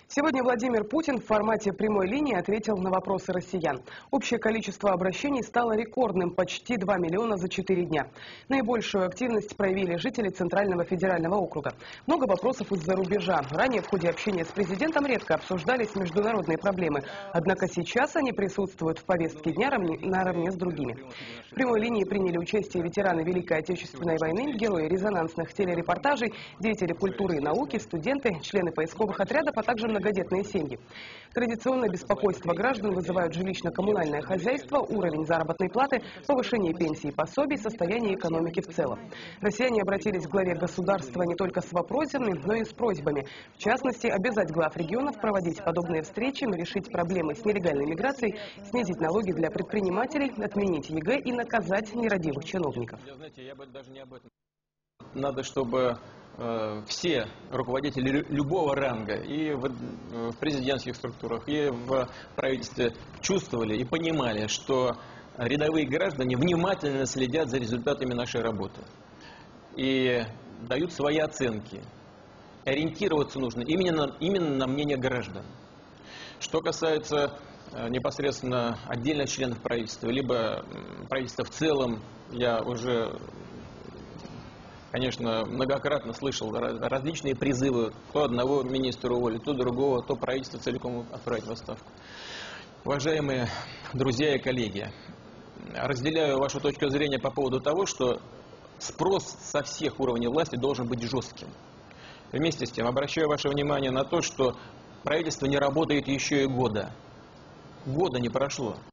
Сегодня Владимир Путин в формате прямой линии ответил на вопросы россиян. Общее количество обращений стало рекордным – почти 2 миллиона за 4 дня. Наибольшую активность проявили жители Центрального федерального округа. Много вопросов из-за рубежа. Ранее в ходе общения с президентом редко обсуждались международные проблемы. Однако сейчас они присутствуют в повестке дня наравне с другими. В прямой линии приняли участие ветераны Великой Отечественной войны, герои резонансных телерепортажей, деятели культуры и науки, студенты, члены поисковых отрядов, а также многодетные семьи. Традиционное беспокойство граждан вызывают жилищно-коммунальное хозяйство, уровень заработной платы, повышение пенсий и пособий, состояние экономики в целом. Россияне обратились к главе государства не только с вопросами, но и с просьбами. В частности, обязать глав регионов проводить подобные встречи, решить проблемы с нелегальной миграцией, снизить налоги для предпринимателей, отменить ЕГЭ и наказать нерадивых чиновников. Надо, чтобы все руководители любого ранга и в президентских структурах, и в правительстве чувствовали и понимали, что рядовые граждане внимательно следят за результатами нашей работы и дают свои оценки. Ориентироваться нужно именно на мнение граждан. Что касается непосредственно отдельных членов правительства, либо правительства в целом, я уже, конечно, многократно слышал различные призывы то одного министра уволить, то другого, то правительство целиком отправить в отставку. Уважаемые друзья и коллеги, разделяю вашу точку зрения по поводу того, что спрос со всех уровней власти должен быть жестким. Вместе с тем обращаю ваше внимание на то, что правительство не работает еще и года. Года не прошло.